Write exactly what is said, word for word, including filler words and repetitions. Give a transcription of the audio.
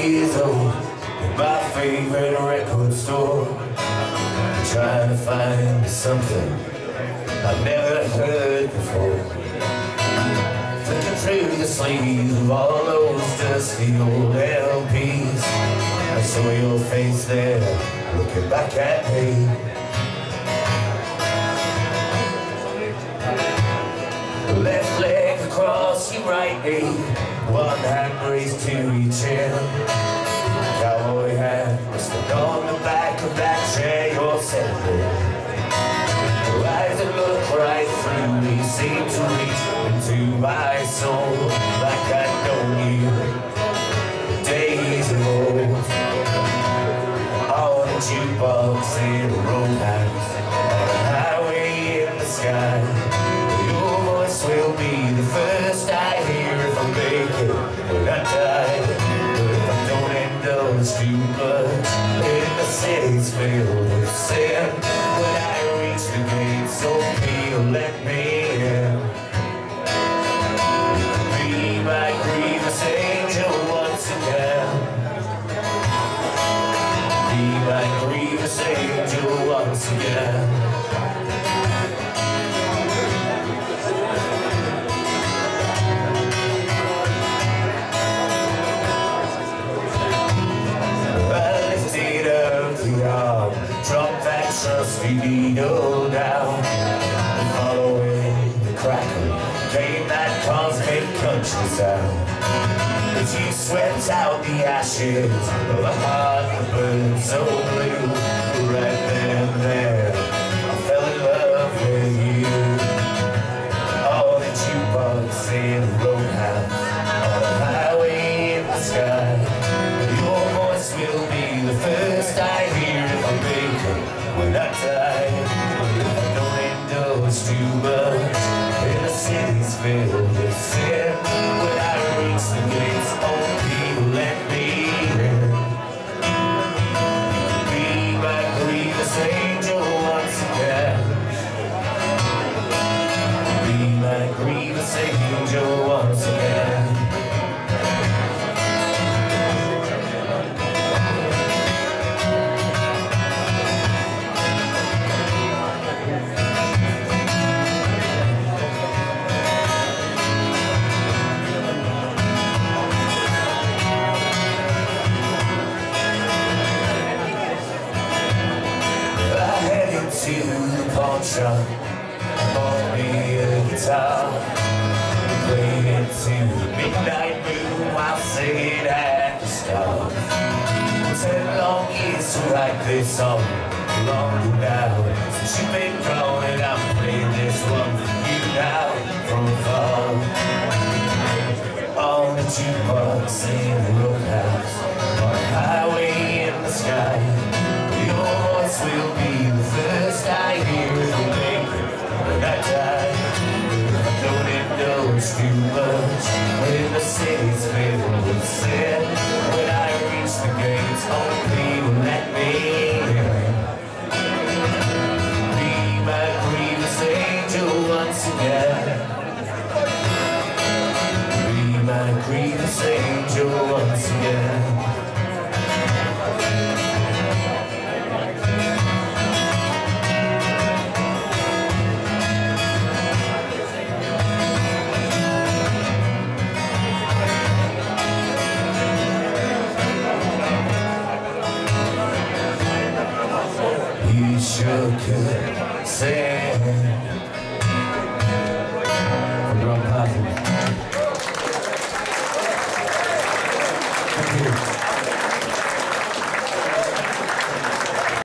years old in my favorite record store, trying to find something I've never heard before. Flicking through the sleeves of all those dusty old L Ps, I saw your face there, looking back at me. Left leg across your right knee, one hand raised to each hand. Cowboy hat resting on the back of that chair you're sitting in. Your eyes that look right through me seem to reach into my soul, like I've known you the days of old. On a jukebox in a roadhouse, on a highway in the sky, will be the first I hear if I make it when I die. But if I don't indulge too much in the city's filled with sin, when I reach the gates, so please let me in. Be my grievous angel once again. Be my grievous angel once again. Drop that trusty needle down, and following the crackle came that cosmic country sound. But you swept out the ashes of a heart that burned so blue. Right then and there, I fell in love with you. All the jukebox in the roadhouse, on the highway in the sky, your voice will be the first I hear if I make it when I die. If I don't indulge too much in the city's filled with sin, when I reach the gates, oh people let me in. Be my grievous angel once again. Be my grievous angel once again. To the pawn shop, bought me a guitar, played it to the midnight moon while singing at the stars. Ten long years to write this song, long now since you've been gone, and I'm playing this one for you now from afar. On the jukebox in the roadhouse, on a highway in the sky, your voice will be the first I hear if I make it when I die. If I don't indulge too much when the city's filled with sin, when I reach the gates, oh please let me in. Be my grievous angel once again. Be my grievous angel once again. You sure could sing from Ron Parton. Thank you.